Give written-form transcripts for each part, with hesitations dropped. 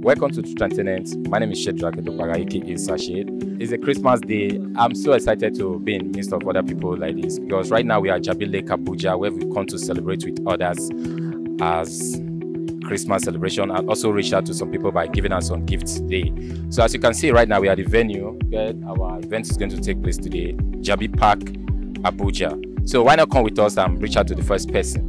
Welcome to Truth and Tenets. My name is Shedrack Edopara, aka Sashid. It's a Christmas day. I'm so excited to be in the midst of other people like this because right now we are at Jabi Lake, Abuja, where we come to celebrate with others as Christmas celebration, and also reach out to some people by giving us some gifts today. So as you can see right now, we are at the venue where our event is going to take place today, Jabi Park, Abuja. So why not come with us and reach out to the first person?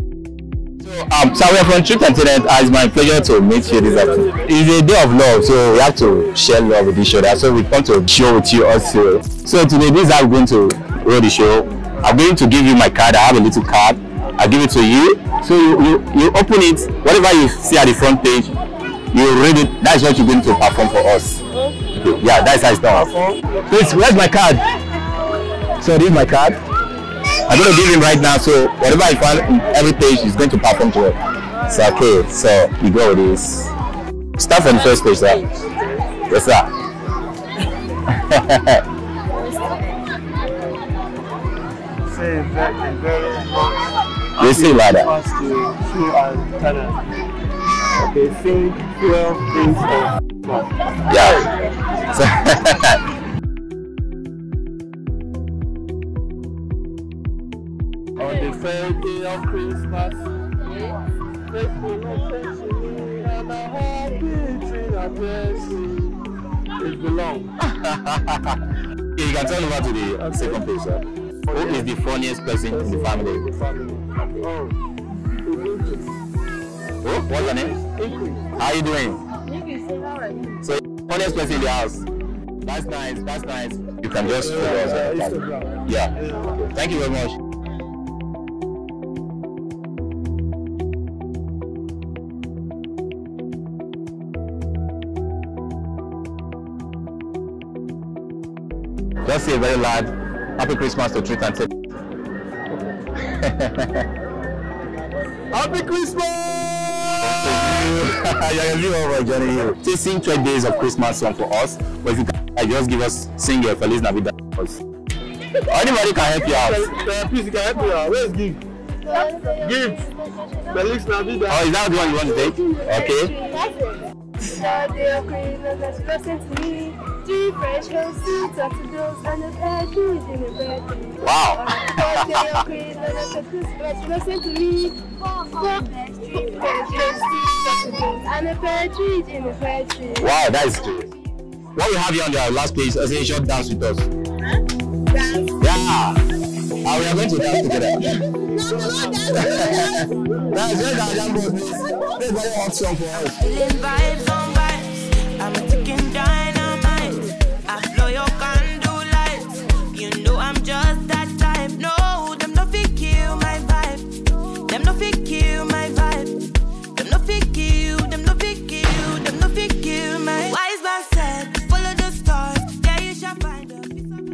So we are from Truth and Tenets. It's my pleasure to meet you this afternoon. It's a day of love, so we have to share love with each other. So we come to show with you also. So today, this is how we're going to roll the show. I'm going to give you my card. I have a little card. I'll give it to you. So you open it. Whatever you see at the front page, you read it. That's what you're going to perform for us. Okay. Yeah, that's how it's done. Please, where's my card? So this is my card. I'm going to give him right now, so whatever I find in every page is going to perform to it. So, okay, so you go with this. Start from the first page, sir. Yes, sir. You see louder. Okay, sing 12 things of Yeah. So, on the third day of Christmas, faithfulness to me, and a happy tree and blessing. It belongs. you can turn over to the second page, sir. Who is the funniest person in the family? Oh, Oh, what's your name? How are you doing? So, funniest person in the house. That's nice, that's nice. You can just follow us. Yeah. Thank you very much. Just say very loud, Happy Christmas to Truth and Tenets. Happy Christmas! You're Johnny. Say sing 12 days of Christmas song for us, but if you can just give us sing a Feliz Navidad for us. Anybody can help you out. Please, you can help me out. Where's gift? Gift. Feliz Navidad. Oh, is that the one you want to take? Okay. Day of Christmas that's blessed to me. 3 fresh suits, Saturdays, and a pair of shoes in a bed. Wow. Day of Christmas that's blessed to me. 4 fresh suits, and a pair of shoes in a bed. Wow, that is great. What we have here on the last page is a short dance with us. Dance? Yeah. And we are going to dance together. That's just our young boy, please. Play a very hot song for us. Feeling vibes on vibes. I'm a ticking dynamite. I blow your candle lights. You know I'm just that type. No, them no fit kill my vibe. Them no fit kill my vibe. Them no fit kill. Them no fit kill. Them no fit kill my. Wise man said, follow the stars. Yeah, you shall find a piece of.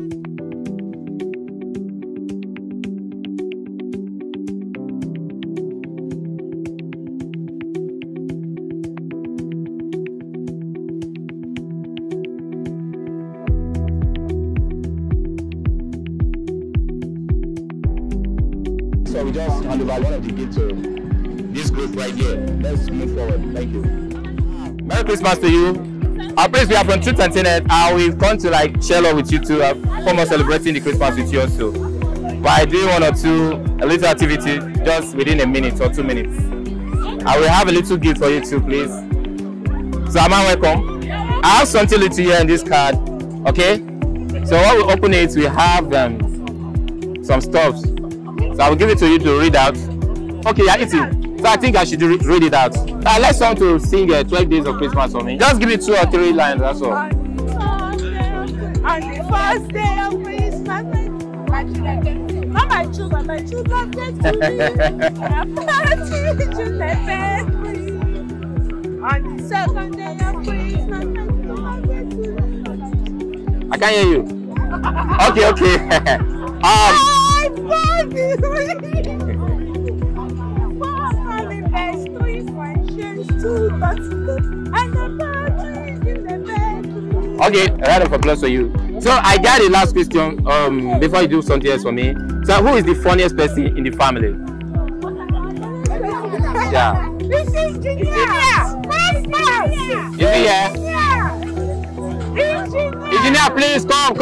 So we just hand over one of the gifts to this group right here. Let's move forward. Thank you. Merry Christmas to you. Our praise we are from Truth and Tenets, and we've come to like share love with you too, form of celebrating the Christmas with you also. By doing 1 or 2 a little activity just within a minute or 2 minutes. I will have a little gift for you too, please. So am I welcome? I have something little here in this card. Okay? So when we open it, we have some stuff. So I will give it to you to read out. Okay, you're eating. So I think I should read it out. Let's want to sing 12 days of Christmas for me. Just give me 2 or 3 lines, that's all. On the first day of Christmas, not my children get to me. On the second day of Christmas, I can't hear you. Okay. Okay, a round of applause for you. So I got the last question before you do something else for me. So who is the funniest person in the family? Yeah. This is Junior. Christmas! Is he here? Yeah! Engineer, please come.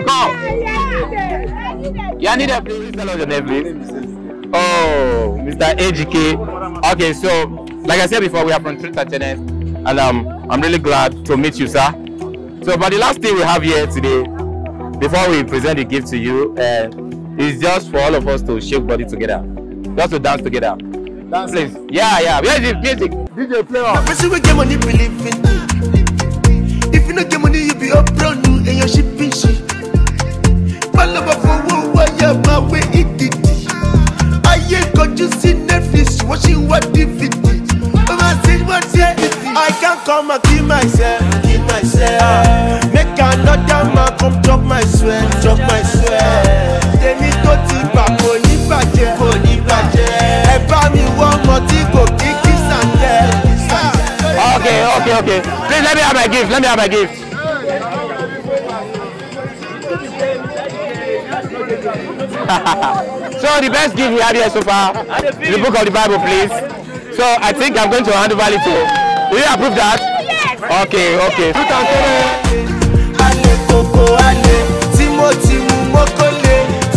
Yeah, You need a please tell us your name, please. Oh, Mr. AGK. Okay, so like I said before, we are from Truth Entertainment, and I'm really glad to meet you, sir. So, but the last thing we have here today, before we present the gift to you, is just for all of us to shake body together, just to dance together. Dance, please. Yeah. Where is the music? DJ, play on. Person we get money, believe in it. If you don't get money, you be up brand new and your shipping shit. Malaba for what you my way it. I ain't got you see Netflix watching what DVD. I can't come and kill myself. Make another man come drop my sweat. They need to tip up, kò ní bàjẹ́. Ẹ bá mi wọ́n mọ tí kò kí kiss and tell. Okay. Please let me have my gift. So the best gift we have here so far is the book of the Bible, please. So I think I'm going to hand over it to. Will you approve that? Yes. Okay. Ale koko ale, Timothy mokole,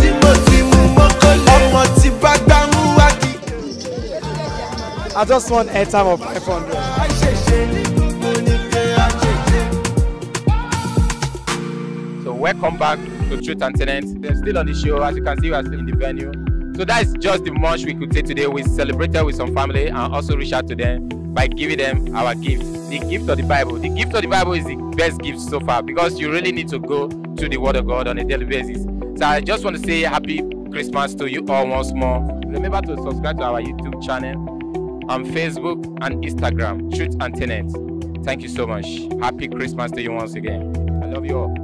ọmọ tí bá gbá mú wá kí. I just want airtime of 500. So welcome back to Truth Entertainment. They're still on the show. As you can see, we are still in the venue. So that's just the much we could say today. We celebrated with some family and also reached out to them by giving them our gift, the gift of the Bible. The gift of the Bible is the best gift so far because you really need to go to the Word of God on a daily basis. So I just want to say Happy Christmas to you all once more. Remember to subscribe to our YouTube channel on Facebook and Instagram, Truth Entertainment. Thank you so much. Happy Christmas to you once again. I love you all.